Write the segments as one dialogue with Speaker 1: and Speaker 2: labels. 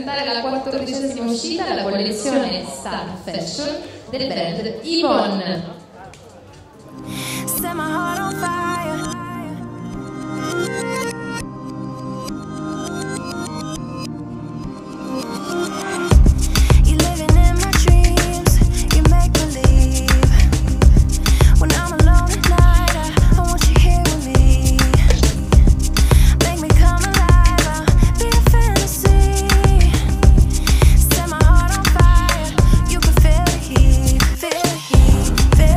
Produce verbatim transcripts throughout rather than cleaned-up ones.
Speaker 1: presentare la quattordicesima uscita della collezione Star Fashion del brand Yvonne.
Speaker 2: Set my heart on fire. You living in my dreams, you make believe. When I'm alone at night, I, I want you here with me. Make me come alive, I'll be a fantasy. Set my heart on fire, you can feel the heat, feel the heat, feel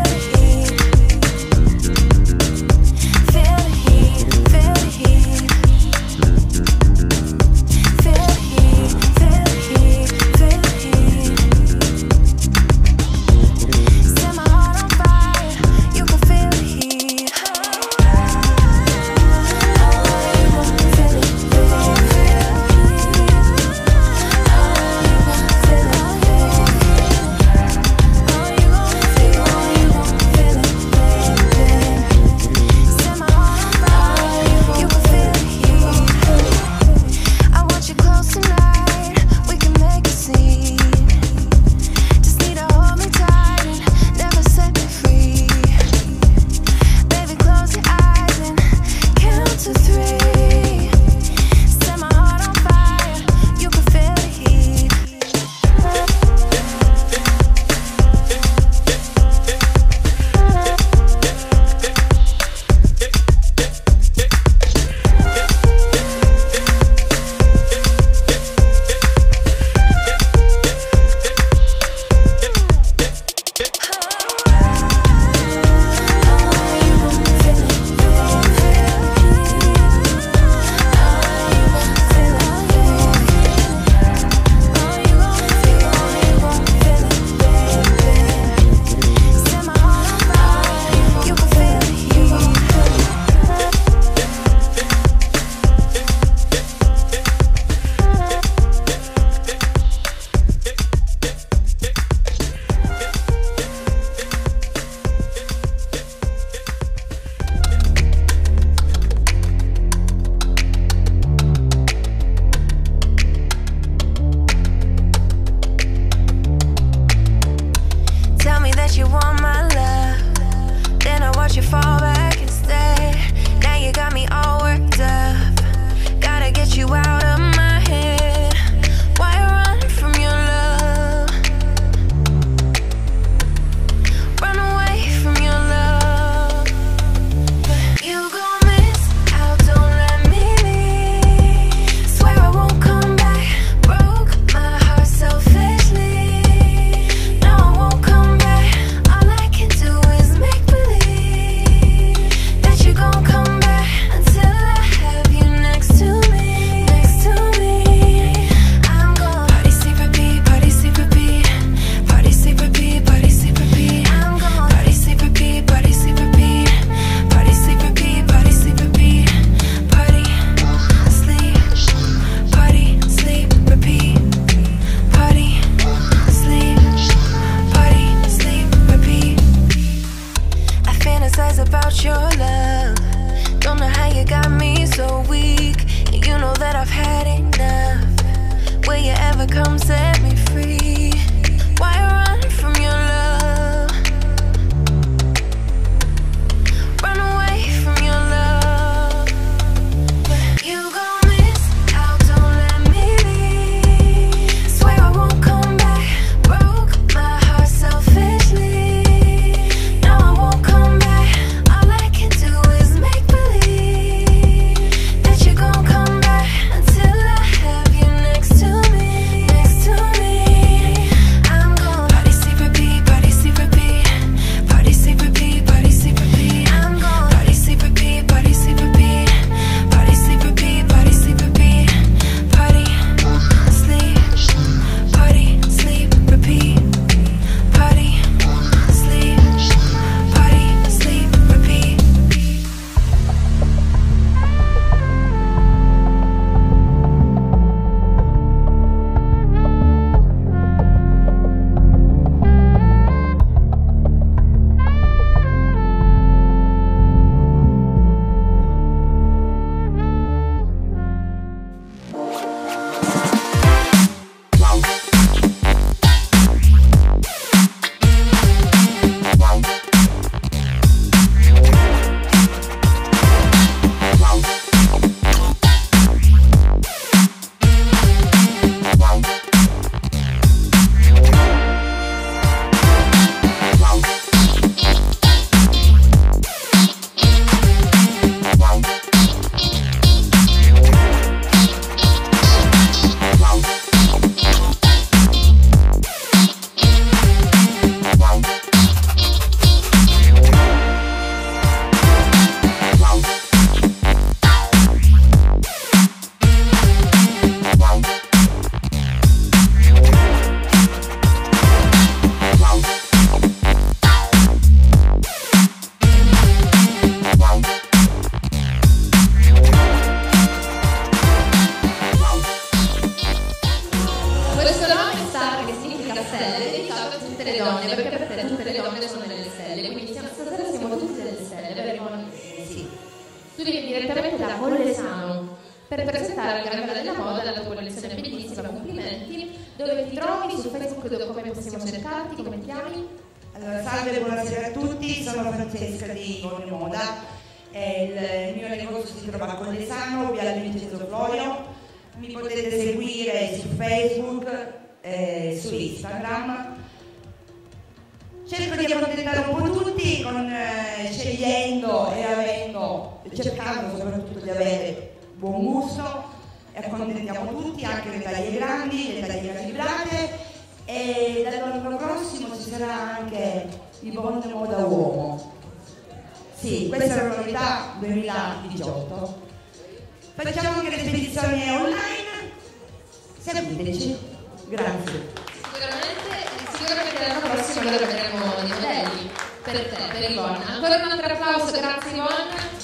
Speaker 1: questo nome Star, che significa stelle, è dedicato a tutte le donne, perché per te tutte le donne sono delle stelle, quindi siamo, stasera siamo tutte delle stelle, vero?
Speaker 3: Sì.
Speaker 1: Tu vieni direttamente da Collesano per presentare al Granella della Moda la tua collezione bellissima, complimenti. Dove ti trovi? Su Facebook, dove, come possiamo cercarti? Come ti chiami?
Speaker 3: Allora, salve, buonasera a tutti, sono Francesca di Gonne Moda, eh, il mio negozio si trova a Collesano, via Vincenzo Florio, mi potete seguire su Facebook, eh, su Instagram. Cerco di accontentare un po' tutti, con, eh, scegliendo e avendo, cercando soprattutto di avere buon gusto, e accontentiamo tutti, anche le taglie grandi, le taglie calibrate, e dall'anno prossimo ci sarà anche il Gonne Moda Uomo. Sì, questa è la novità duemiladiciotto. Facciamo anche le spedizioni online, seguiteci, grazie.
Speaker 1: Sicuramente, sicuramente l'anno prossimo allora vedremo dei modelli per te, per Ivonna. Ancora un altro applauso, grazie Ivonna.